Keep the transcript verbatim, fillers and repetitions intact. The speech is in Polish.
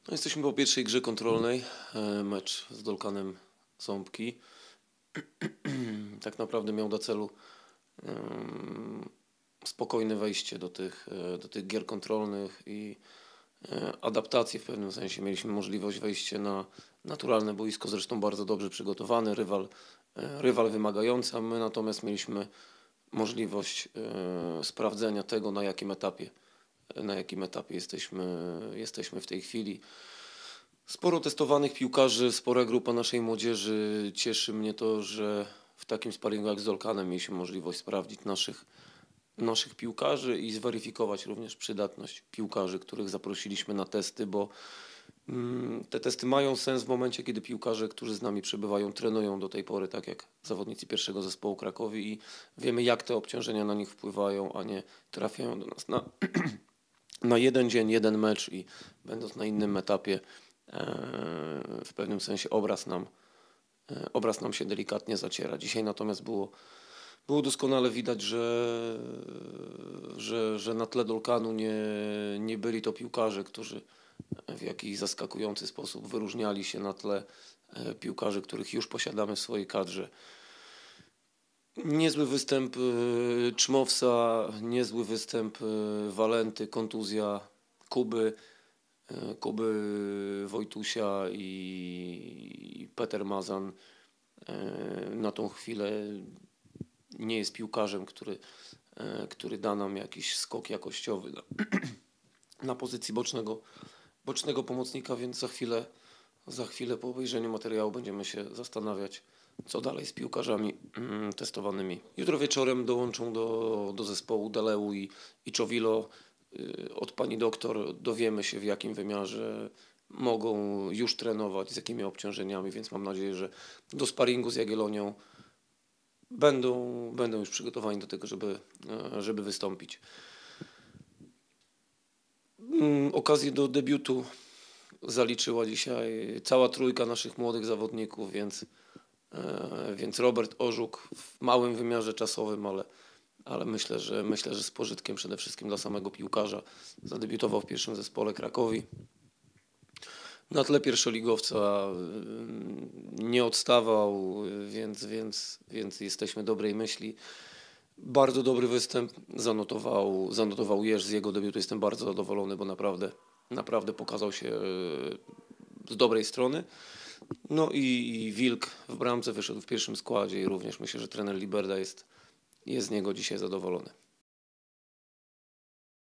No, jesteśmy po pierwszej grze kontrolnej, e, mecz z Dolkanem Ząbki. Tak naprawdę miał na celu em, spokojne wejście do tych, e, do tych gier kontrolnych i e, adaptację w pewnym sensie. Mieliśmy możliwość wejścia na naturalne boisko, zresztą bardzo dobrze przygotowane, rywal, e, rywal wymagający, a my natomiast mieliśmy możliwość e, sprawdzenia tego, na jakim etapie, na jakim etapie jesteśmy, jesteśmy w tej chwili. Sporo testowanych piłkarzy, spora grupa naszej młodzieży. Cieszy mnie to, że w takim sparingu jak z Dolkanem mieliśmy możliwość sprawdzić naszych, naszych piłkarzy i zweryfikować również przydatność piłkarzy, których zaprosiliśmy na testy, bo mm, te testy mają sens w momencie, kiedy piłkarze, którzy z nami przebywają, trenują do tej pory, tak jak zawodnicy pierwszego zespołu Krakowi, i wiemy, jak te obciążenia na nich wpływają, a nie trafiają do nas na, na jeden dzień, jeden mecz i będąc na innym etapie, w pewnym sensie obraz nam, obraz nam się delikatnie zaciera. Dzisiaj natomiast było, było doskonale widać, że, że, że na tle Dolkanu nie, nie byli to piłkarze, którzy w jakiś zaskakujący sposób wyróżniali się na tle piłkarzy, których już posiadamy w swojej kadrze. Niezły występ Czmowsa, niezły występ Walenty, kontuzja Kuby. Kuby Wojtusia i Peter Mazan na tą chwilę nie jest piłkarzem, który, który da nam jakiś skok jakościowy na, na pozycji bocznego, bocznego pomocnika, więc za chwilę, za chwilę po obejrzeniu materiału będziemy się zastanawiać, co dalej z piłkarzami testowanymi. Jutro wieczorem dołączą do, do zespołu Deleu i, i Czowilo. Od pani doktor dowiemy się, w jakim wymiarze mogą już trenować, z jakimi obciążeniami, więc mam nadzieję, że do sparingu z Jagiellonią będą, będą już przygotowani do tego, żeby, żeby wystąpić. Okazję do debiutu zaliczyła dzisiaj cała trójka naszych młodych zawodników, więc, więc Robert Orzuk w małym wymiarze czasowym, ale ale myślę, że myślę, że z pożytkiem przede wszystkim dla samego piłkarza. Zadebiutował w pierwszym zespole Krakowi. Na tle pierwszoligowca nie odstawał, więc, więc, więc jesteśmy dobrej myśli. Bardzo dobry występ zanotował, zanotował Jerz. Z jego debiutu jestem bardzo zadowolony, bo naprawdę, naprawdę pokazał się z dobrej strony. No i Wilk w bramce wyszedł w pierwszym składzie i również myślę, że trener Liberda jest, jest z niego dzisiaj zadowolony.